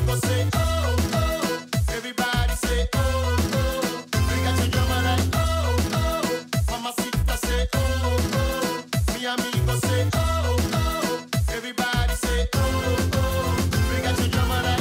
amigos say oh oh, everybody say oh oh. We got your drummer like oh oh, mamacita say oh oh. Mi amigo say oh oh, everybody say oh oh. We got your drummer like.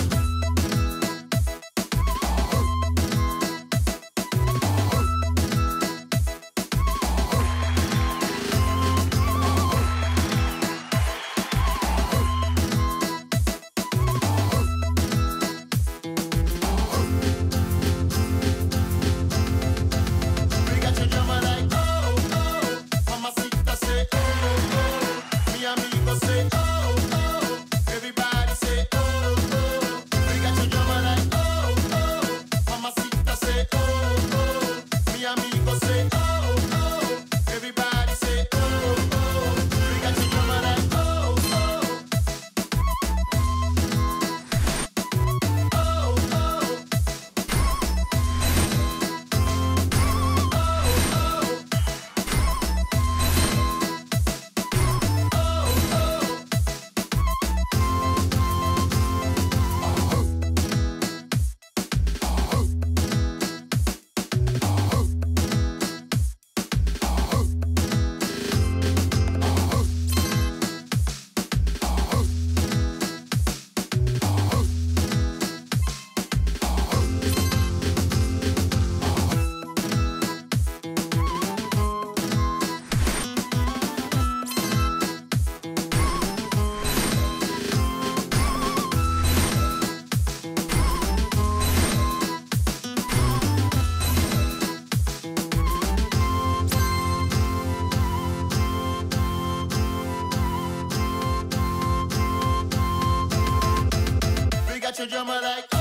Got your drummer like